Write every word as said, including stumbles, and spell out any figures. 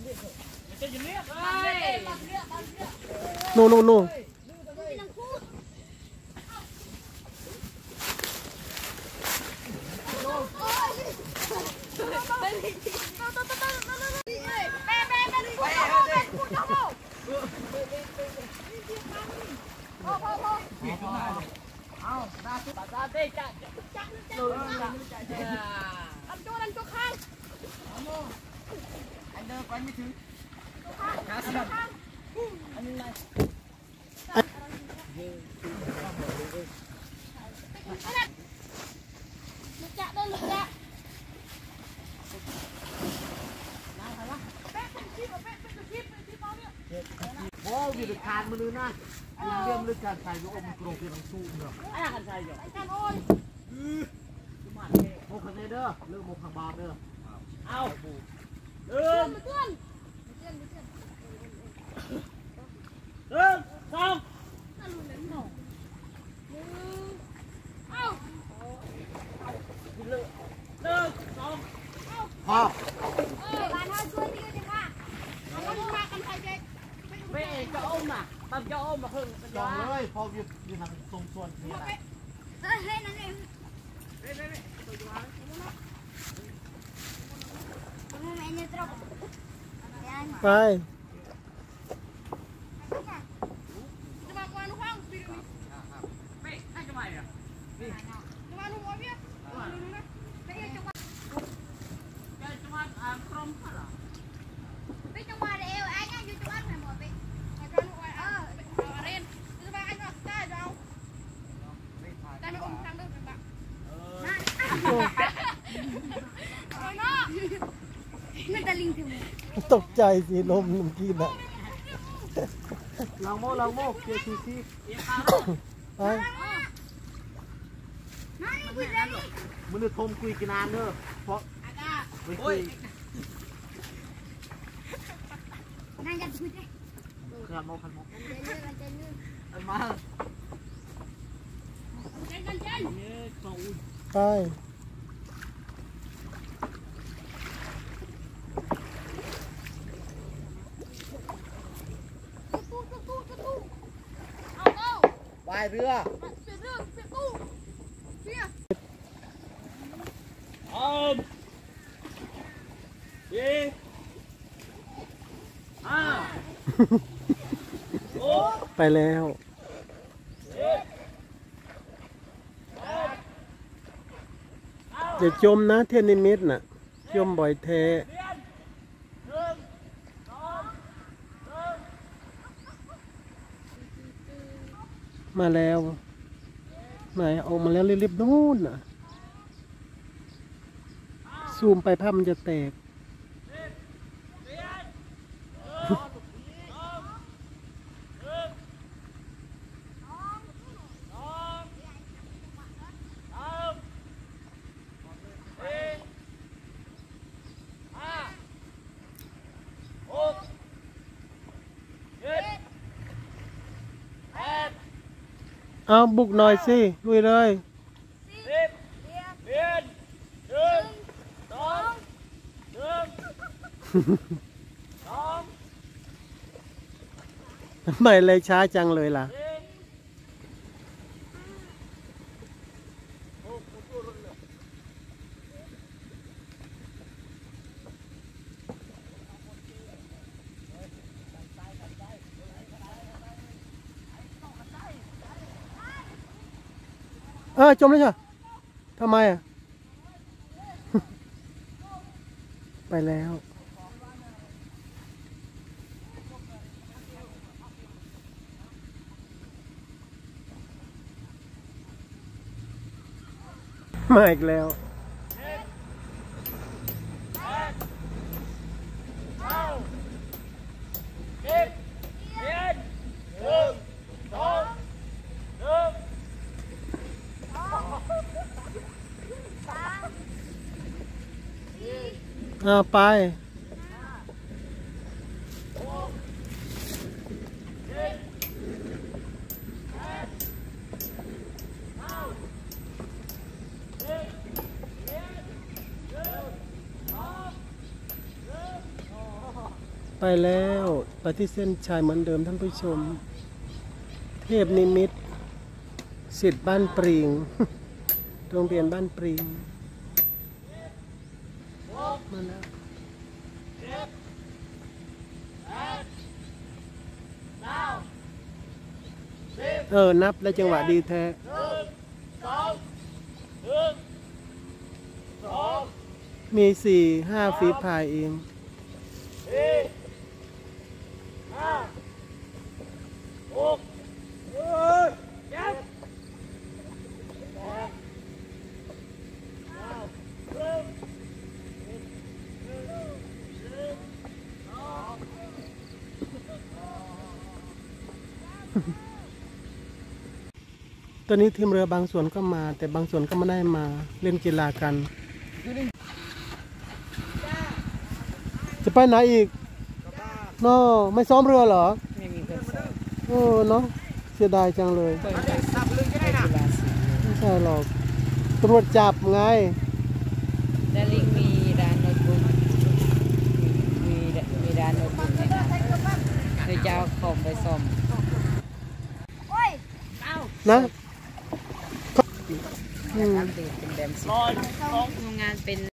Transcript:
โน่โน่โน่โอ้ยดูคานมือนะเรื่องเรื่องการใส่ลูกอมกรงเป็นสู้เนาะไอ้การใส่อยู่ไอ้การโอนโมขันเด้อเรื่องโมขังบาเด้อเอาเดินเดินเดินสองเอาเดินสองพอบ้านเขาช่วยดีดีค่ะเขามากันใส่เด็กเว้ยจะอมอ่ะปั๊มจะอมมาครึ่งจองเลยพออยู่อยู่ทางตรงส่วนนี้แหละเฮ้ยเฮ้ยนั่นเองเฮ้ยเฮ้ยตัวอยู่ห้างไปตกใจสิลมลมกินอ่ะลองโม่ลองโม่เกียร์ซีซีไปมึงจะทมคุยกันนานเด้อเพราะไม่คุยนั่งกันคุยได้เคลื่อนโม่คันโม่อันมาไปไปเรืออมยี่ห้าไปแล้วอย่าจมนะเทนนิมิตน่ะจมบ่อยแท้มาแล้วไหนออกมาแล้วเรียบๆนู่นน่ะซูมไปภาพมันจะแตกเอาบุกหน่อยสิลุยเลยสิบเรียนหนึ่งสองหนึ่งสองทำไมเลยช้าจังเลยล่ะเออจมเลยจ้ะทำไมอ่ะ ไปแล้วมาอีกแล้วอ่าไปไปแล้วไปที่เส้นชัยเหมือนเดิมท่านผู้ชม เทพนิมิตรศิษย์บ้านปริง โรงเรียนบ้านปริงมาแล้วเออนับแล้วจังหวะดีแท้มีสี่ห้าฝีพายเองตอนนี้ทีมเรือบางส่วนก็มา แต่บางส่วนก็ไม่ได้มาเล่นกีฬากัน จะไปไหนอีกนอไม่ซ้อมเรือเหรอไม่มีคนสอนโอ้เนาะเสียดายจังเลยเปิดไปสับลึงก็ได้นะไม่ใช่หรอกตำรวจจับไงดาริงมีร้านโน้ตบุ๊กมีมีร้านโน้ตบุ๊กในนั้นโดยเจ้าของไปซ่อมนะอืมอัปเดตเป็นแบบสิบโรงงานเป็น